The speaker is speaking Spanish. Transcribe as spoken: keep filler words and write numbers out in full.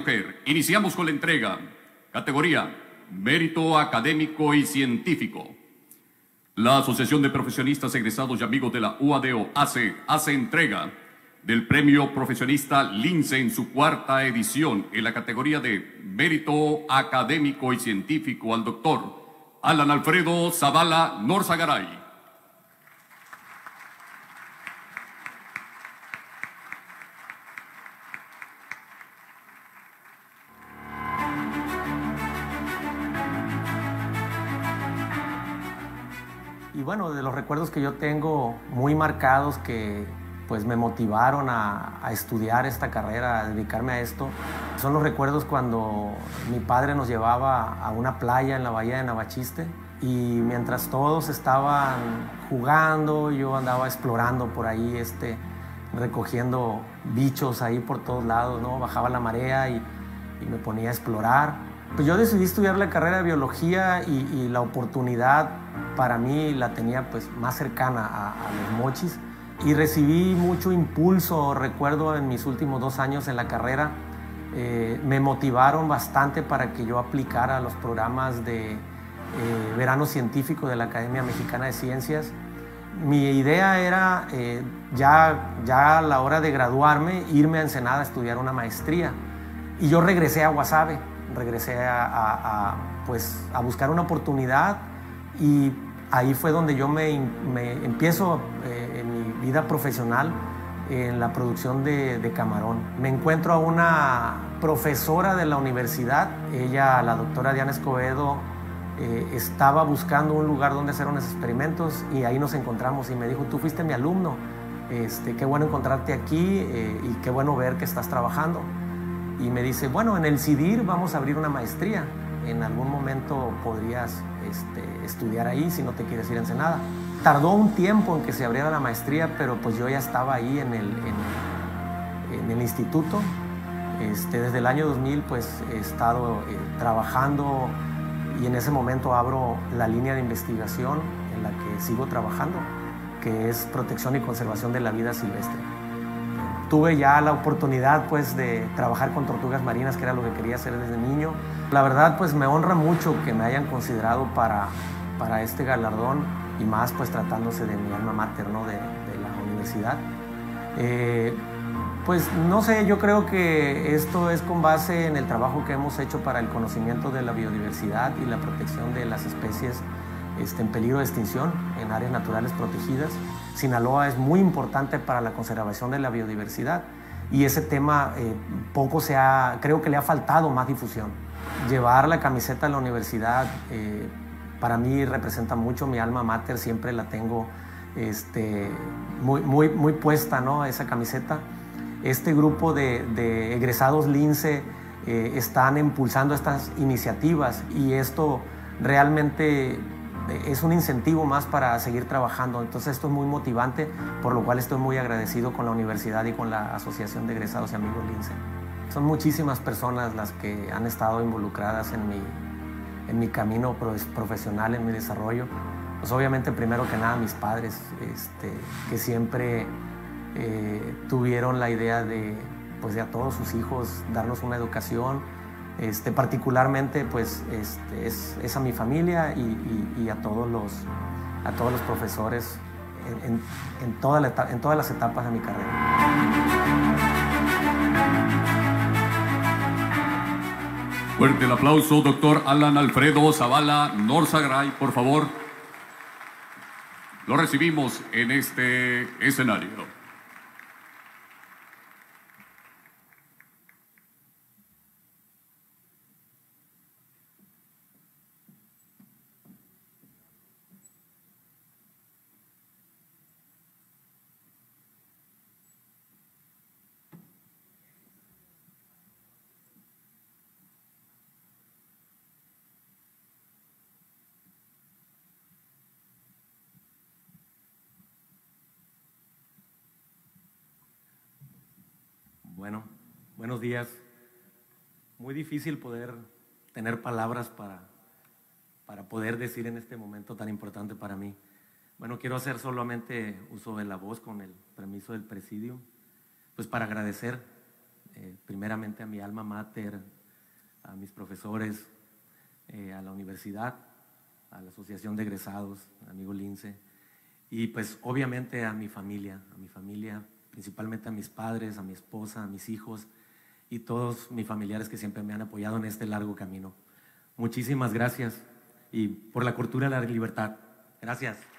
Iniciamos con la entrega. Categoría Mérito Académico y Científico. La Asociación de Profesionistas Egresados y Amigos de la U A D O hace, hace entrega del Premio Profesionista Lince en su cuarta edición en la categoría de Mérito Académico y Científico al doctor Alan Alfredo Zavala Norzagaray. Y bueno, de los recuerdos que yo tengo muy marcados que pues me motivaron a, a estudiar esta carrera, a dedicarme a esto, son los recuerdos cuando mi padre nos llevaba a una playa en la bahía de Navachiste y mientras todos estaban jugando, yo andaba explorando por ahí, este, recogiendo bichos ahí por todos lados, ¿no? Bajaba la marea y, y me ponía a explorar. Pues yo decidí estudiar la carrera de biología y, y la oportunidad para mí la tenía pues más cercana a, a los mochis y recibí mucho impulso, recuerdo en mis últimos dos años en la carrera, eh, me motivaron bastante para que yo aplicara los programas de eh, verano científico de la Academia Mexicana de Ciencias. Mi idea era eh, ya, ya a la hora de graduarme irme a Ensenada a estudiar una maestría y yo regresé a Guasave. Regresé a, a, a, pues, a buscar una oportunidad y ahí fue donde yo me, me empiezo eh, en mi vida profesional en la producción de, de camarón. Me encuentro a una profesora de la universidad, ella, la doctora Diana Escobedo, eh, estaba buscando un lugar donde hacer unos experimentos y ahí nos encontramos y me dijo, tú fuiste mi alumno, este, qué bueno encontrarte aquí eh, y qué bueno ver que estás trabajando. Y me dice, bueno, en el CIDIR vamos a abrir una maestría. En algún momento podrías este, estudiar ahí si no te quieres ir a Ensenada. Tardó un tiempo en que se abriera la maestría, pero pues yo ya estaba ahí en el, en, en el instituto. Este, desde el año dos mil pues he estado eh, trabajando y en ese momento abro la línea de investigación en la que sigo trabajando, que es protección y conservación de la vida silvestre. Tuve ya la oportunidad pues de trabajar con tortugas marinas, que era lo que quería hacer desde niño. La verdad pues me honra mucho que me hayan considerado para, para este galardón y más pues tratándose de mi alma mater, ¿no? de, de la universidad. Eh, pues no sé, yo creo que esto es con base en el trabajo que hemos hecho para el conocimiento de la biodiversidad y la protección de las especies este, en peligro de extinción en áreas naturales protegidas. Sinaloa es muy importante para la conservación de la biodiversidad y ese tema eh, poco se ha, creo que le ha faltado más difusión. Llevar la camiseta a la universidad eh, para mí representa mucho, mi alma mater siempre la tengo este, muy, muy, muy puesta, ¿no? Esa camiseta. Este grupo de, de egresados Lince eh, están impulsando estas iniciativas y esto realmente es un incentivo más para seguir trabajando. Entonces esto es muy motivante, por lo cual estoy muy agradecido con la universidad y con la Asociación de Egresados y Amigos Lince. Son muchísimas personas las que han estado involucradas en mi, en mi camino profesional, en mi desarrollo. Pues obviamente primero que nada mis padres, este, que siempre eh, tuvieron la idea de, pues, de a todos sus hijos darnos una educación. Este, particularmente pues, este, es, es a mi familia y, y, y a, todos los, a todos los profesores en, en, en, toda la etapa, en todas las etapas de mi carrera. Fuerte el aplauso, doctor Alan Alfredo Zavala Norzagaray, por favor. Lo recibimos en este escenario. Bueno, buenos días. Muy difícil poder tener palabras para, para poder decir en este momento tan importante para mí. Bueno, quiero hacer solamente uso de la voz con el permiso del presidio, pues para agradecer eh, primeramente a mi alma mater, a mis profesores, eh, a la universidad, a la Asociación de Egresados, amigo Lince, y pues obviamente a mi familia, a mi familia, principalmente a mis padres, a mi esposa, a mis hijos y todos mis familiares que siempre me han apoyado en este largo camino. Muchísimas gracias y por la cultura de la libertad. Gracias.